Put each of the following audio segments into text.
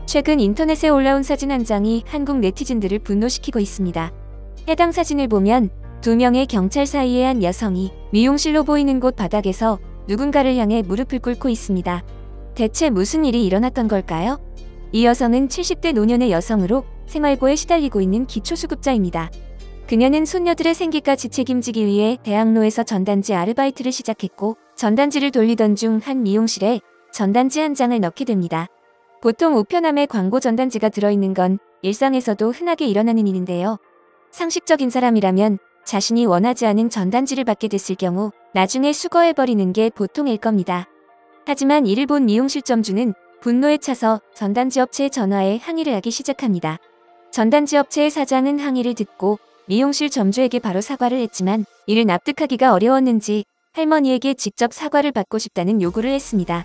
최근 인터넷에 올라온 사진 한 장이 한국 네티즌들을 분노시키고 있습니다. 해당 사진을 보면 두 명의 경찰 사이의 한 여성이 미용실로 보이는 곳 바닥에서 누군가를 향해 무릎을 꿇고 있습니다. 대체 무슨 일이 일어났던 걸까요? 이 여성은 70대 노년의 여성으로 생활고에 시달리고 있는 기초수급자입니다. 그녀는 손녀들의 생계까지 책임지기 위해 대학로에서 전단지 아르바이트를 시작했고, 전단지를 돌리던 중 한 미용실에 전단지 한 장을 넣게 됩니다. 보통 우편함에 광고 전단지가 들어있는 건 일상에서도 흔하게 일어나는 일인데요. 상식적인 사람이라면 자신이 원하지 않은 전단지를 받게 됐을 경우 나중에 수거해버리는 게 보통일 겁니다. 하지만 이를 본 미용실 점주는 분노에 차서 전단지 업체에 전화해 항의를 하기 시작합니다. 전단지 업체의 사장은 항의를 듣고 미용실 점주에게 바로 사과를 했지만 이를 납득하기가 어려웠는지 할머니에게 직접 사과를 받고 싶다는 요구를 했습니다.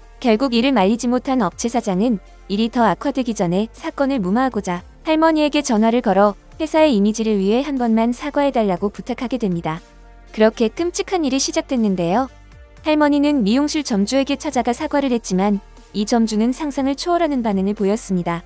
결국 이를 말리지 못한 업체 사장은 일이 더 악화되기 전에 사건을 무마하고자 할머니에게 전화를 걸어 회사의 이미지를 위해 한 번만 사과해달라고 부탁하게 됩니다. 그렇게 끔찍한 일이 시작됐는데요. 할머니는 미용실 점주에게 찾아가 사과를 했지만 이 점주는 상상을 초월하는 반응을 보였습니다.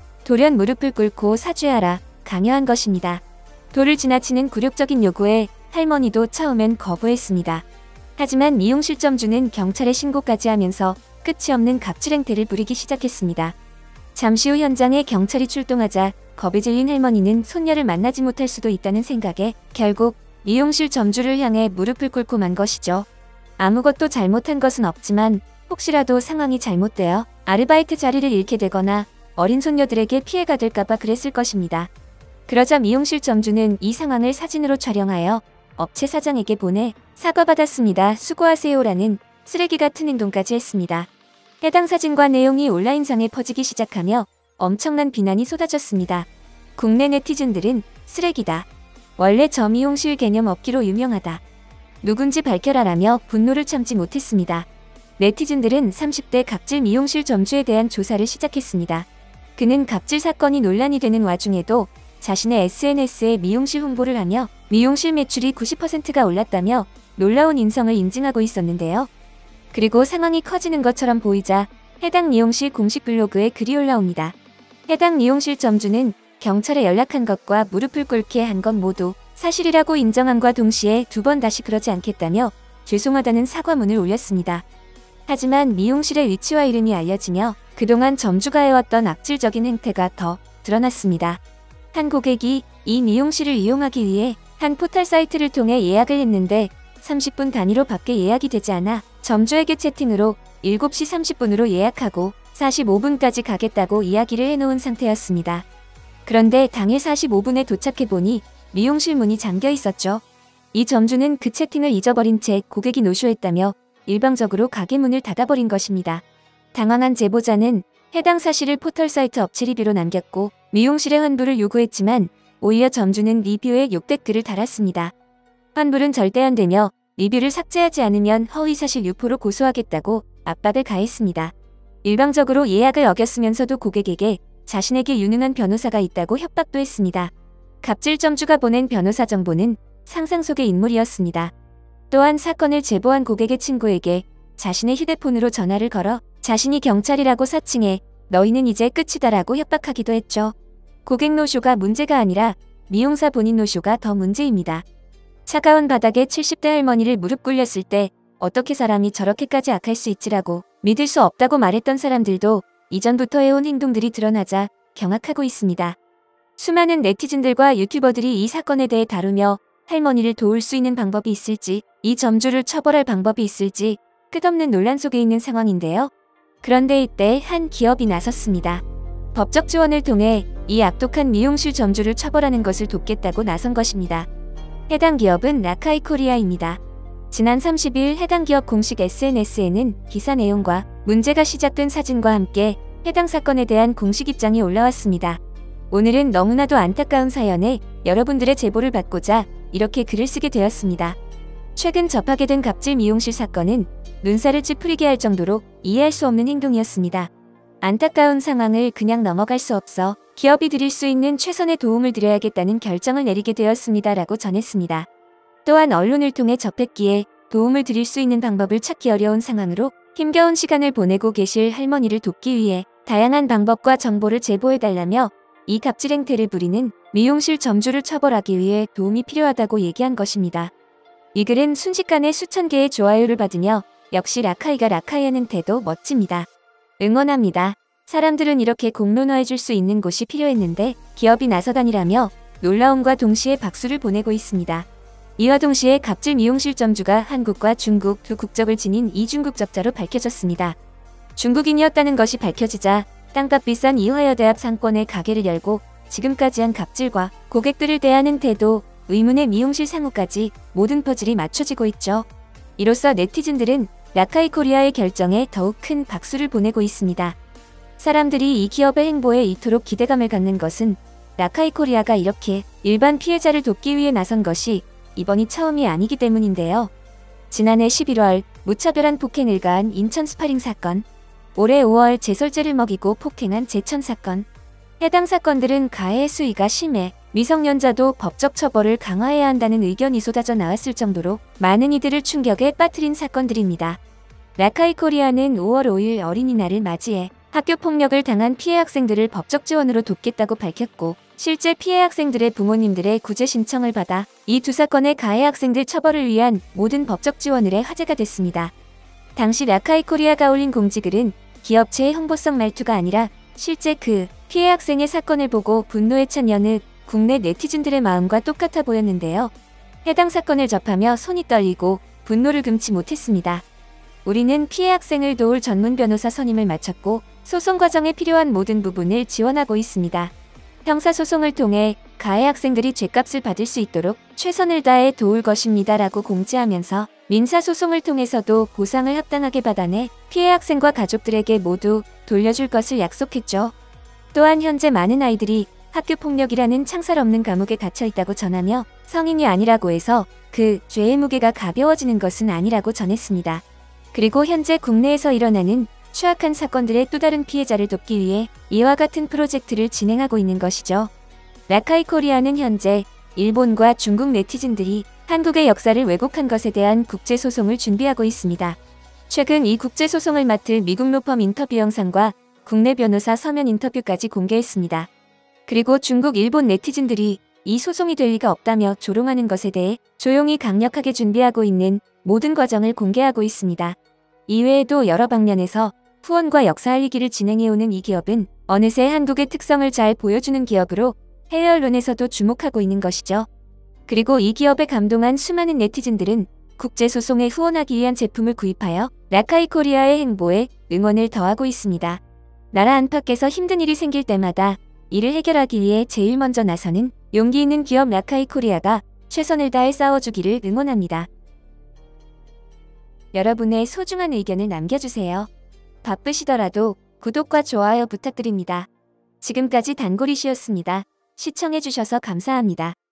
돌연 무릎을 꿇고 사죄하라 강요한 것입니다. 도를 지나치는 굴욕적인 요구에 할머니도 처음엔 거부했습니다. 하지만 미용실 점주는 경찰에 신고까지 하면서 끝이 없는 갑질 행태를 부리기 시작했습니다. 잠시 후 현장에 경찰이 출동하자 겁에 질린 할머니는 손녀를 만나지 못할 수도 있다는 생각에 결국 미용실 점주를 향해 무릎을 꿇고 만 것이죠. 아무것도 잘못한 것은 없지만 혹시라도 상황이 잘못되어 아르바이트 자리를 잃게 되거나 어린 손녀들에게 피해가 될까봐 그랬을 것입니다. 그러자 미용실 점주는 이 상황을 사진으로 촬영하여 업체 사장에게 보내 사과받았습니다. 수고하세요라는 쓰레기 같은 행동까지 했습니다. 해당 사진과 내용이 온라인상에 퍼지기 시작하며 엄청난 비난이 쏟아졌습니다. 국내 네티즌들은 쓰레기다. 원래 저 미용실 개념 없기로 유명하다. 누군지 밝혀라라며 분노를 참지 못했습니다. 네티즌들은 30대 갑질 미용실 점주에 대한 조사를 시작했습니다. 그는 갑질 사건이 논란이 되는 와중에도 자신의 SNS에 미용실 홍보를 하며 미용실 매출이 90%가 올랐다며 놀라운 인성을 인증하고 있었는데요. 그리고 상황이 커지는 것처럼 보이자 해당 미용실 공식 블로그에 글이 올라옵니다. 해당 미용실 점주는 경찰에 연락한 것과 무릎을 꿇게 한 건 모두 사실이라고 인정함과 동시에 두 번 다시 그러지 않겠다며 죄송하다는 사과문을 올렸습니다. 하지만 미용실의 위치와 이름이 알려지며 그동안 점주가 해왔던 악질적인 행태가 더 드러났습니다. 한 고객이 이 미용실을 이용하기 위해 한 포털 사이트를 통해 예약을 했는데 30분 단위로 밖에 예약이 되지 않아 점주에게 채팅으로 7시 30분으로 예약하고 45분까지 가겠다고 이야기를 해놓은 상태였습니다. 그런데 당일 45분에 도착해보니 미용실 문이 잠겨 있었죠. 이 점주는 그 채팅을 잊어버린 채 고객이 노쇼했다며 일방적으로 가게 문을 닫아버린 것입니다. 당황한 제보자는 해당 사실을 포털사이트 업체 리뷰로 남겼고 미용실에 환불을 요구했지만 오히려 점주는 리뷰에 욕댓글을 달았습니다. 환불은 절대 안 되며 리뷰를 삭제하지 않으면 허위사실 유포로 고소하겠다고 압박을 가했습니다. 일방적으로 예약을 어겼으면서도 고객에게 자신에게 유능한 변호사가 있다고 협박도 했습니다. 갑질 점주가 보낸 변호사 정보는 상상 속의 인물이었습니다. 또한 사건을 제보한 고객의 친구에게 자신의 휴대폰으로 전화를 걸어 자신이 경찰이라고 사칭해 너희는 이제 끝이다라고 협박하기도 했죠. 고객 노쇼가 문제가 아니라 미용사 본인 노쇼가 더 문제입니다. 차가운 바닥에 70대 할머니를 무릎 꿇렸을 때 어떻게 사람이 저렇게까지 악할 수 있지라고 믿을 수 없다고 말했던 사람들도 이전부터 해온 행동들이 드러나자 경악하고 있습니다. 수많은 네티즌들과 유튜버들이 이 사건에 대해 다루며 할머니를 도울 수 있는 방법이 있을지, 이 점주를 처벌할 방법이 있을지 끝없는 논란 속에 있는 상황인데요. 그런데 이때 한 기업이 나섰습니다. 법적 지원을 통해 이 악독한 미용실 점주를 처벌하는 것을 돕겠다고 나선 것입니다. 해당 기업은 라카이 코리아입니다. 지난 30일 해당 기업 공식 SNS에는 기사 내용과 문제가 시작된 사진과 함께 해당 사건에 대한 공식 입장이 올라왔습니다. 오늘은 너무나도 안타까운 사연에 여러분들의 제보를 받고자 이렇게 글을 쓰게 되었습니다. 최근 접하게 된 갑질 미용실 사건은 눈살을 찌푸리게 할 정도로 이해할 수 없는 행동이었습니다. 안타까운 상황을 그냥 넘어갈 수 없어 기업이 드릴 수 있는 최선의 도움을 드려야겠다는 결정을 내리게 되었습니다. 라고 전했습니다. 또한 언론을 통해 접했기에 도움을 드릴 수 있는 방법을 찾기 어려운 상황으로 힘겨운 시간을 보내고 계실 할머니를 돕기 위해 다양한 방법과 정보를 제보해달라며 이 갑질 행태를 부리는 미용실 점주를 처벌하기 위해 도움이 필요하다고 얘기한 것입니다. 이 글은 순식간에 수천 개의 좋아요를 받으며 역시 라카이가 라카이하는 태도 멋집니다. 응원합니다. 사람들은 이렇게 공론화해줄 수 있는 곳이 필요했는데 기업이 나서다니라며 놀라움과 동시에 박수를 보내고 있습니다. 이와 동시에 갑질 미용실 점주가 한국과 중국 두 국적을 지닌 이중국적자로 밝혀졌습니다. 중국인이었다는 것이 밝혀지자 땅값 비싼 이화여대학 상권에 가게를 열고 지금까지 한 갑질과 고객들을 대하는 태도, 의문의 미용실 상호까지 모든 퍼즐이 맞춰지고 있죠. 이로써 네티즌들은 라카이 코리아의 결정에 더욱 큰 박수를 보내고 있습니다. 사람들이 이 기업의 행보에 이토록 기대감을 갖는 것은 라카이 코리아가 이렇게 일반 피해자를 돕기 위해 나선 것이 이번이 처음이 아니기 때문인데요. 지난해 11월 무차별한 폭행을 가한 인천 스파링 사건, 올해 5월 제설제를 먹이고 폭행한 제천 사건. 해당 사건들은 가해의 수위가 심해 미성년자도 법적 처벌을 강화해야 한다는 의견이 쏟아져 나왔을 정도로 많은 이들을 충격에 빠뜨린 사건들입니다. 라카이 코리아는 5월 5일 어린이날을 맞이해 학교 폭력을 당한 피해 학생들을 법적 지원으로 돕겠다고 밝혔고, 실제 피해 학생들의 부모님들의 구제 신청을 받아 이 두 사건의 가해 학생들 처벌을 위한 모든 법적 지원을 해 화제가 됐습니다. 당시 라카이 코리아가 올린 공지글은 기업체의 홍보성 말투가 아니라 실제 그 피해 학생의 사건을 보고 분노에 찬 여느 국내 네티즌들의 마음과 똑같아 보였는데요. 해당 사건을 접하며 손이 떨리고 분노를 금치 못했습니다. 우리는 피해 학생을 도울 전문 변호사 선임을 마쳤고 소송 과정에 필요한 모든 부분을 지원하고 있습니다. 형사소송을 통해 가해 학생들이 죗값을 받을 수 있도록 최선을 다해 도울 것입니다 라고 공지하면서 민사소송을 통해서도 보상을 합당하게 받아내 피해 학생과 가족들에게 모두 돌려줄 것을 약속했죠. 또한 현재 많은 아이들이 학교폭력이라는 창살 없는 감옥에 갇혀 있다고 전하며 성인이 아니라고 해서 그 죄의 무게가 가벼워지는 것은 아니라고 전했습니다. 그리고 현재 국내에서 일어나는 추악한 사건들의 또 다른 피해자를 돕기 위해 이와 같은 프로젝트를 진행하고 있는 것이죠. 라카이 코리아는 현재 일본과 중국 네티즌들이 한국의 역사를 왜곡한 것에 대한 국제소송을 준비하고 있습니다. 최근 이 국제소송을 맡을 미국 로펌 인터뷰 영상과 국내 변호사 서면 인터뷰까지 공개했습니다. 그리고 중국, 일본 네티즌들이 이 소송이 될 리가 없다며 조롱하는 것에 대해 조용히 강력하게 준비하고 있는 모든 과정을 공개하고 있습니다. 이외에도 여러 방면에서 후원과 역사 알리기를 진행해오는 이 기업은 어느새 한국의 특성을 잘 보여주는 기업으로 해외 언론에서도 주목하고 있는 것이죠. 그리고 이 기업에 감동한 수많은 네티즌들은 국제소송에 후원하기 위한 제품을 구입하여 라카이 코리아의 행보에 응원을 더하고 있습니다. 나라 안팎에서 힘든 일이 생길 때마다 이를 해결하기 위해 제일 먼저 나서는 용기 있는 기업 라카이 코리아가 최선을 다해 싸워주기를 응원합니다. 여러분의 소중한 의견을 남겨주세요. 바쁘시더라도 구독과 좋아요 부탁드립니다. 지금까지 단골이시였습니다. 시청해주셔서 감사합니다.